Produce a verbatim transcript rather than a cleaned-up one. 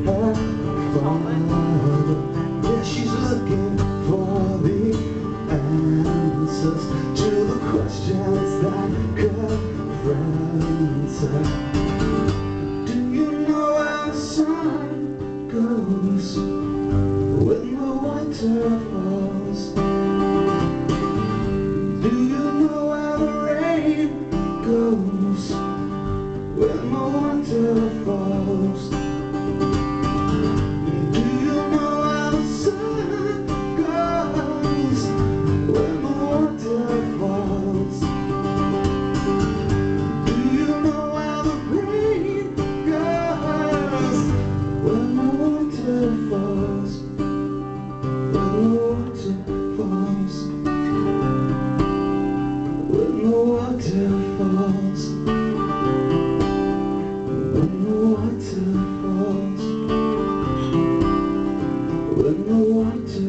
her father. Yeah, she's looking for the answers to the questions that confront her. Do you know where the sun goes when the winter falls? Do you know where the rain goes when the winter falls? Do you know where the sun goes when the winter falls? Do you know where the rain goes when the winter falls? When the winter falls. When the water falls, when the water falls, when the water